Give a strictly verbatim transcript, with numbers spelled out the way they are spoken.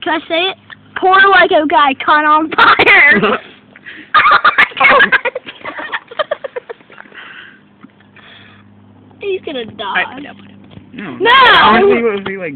Can I say it? Poor Lego guy caught on fire. Oh my god. He's gonna die. No. No! Honestly, it would be like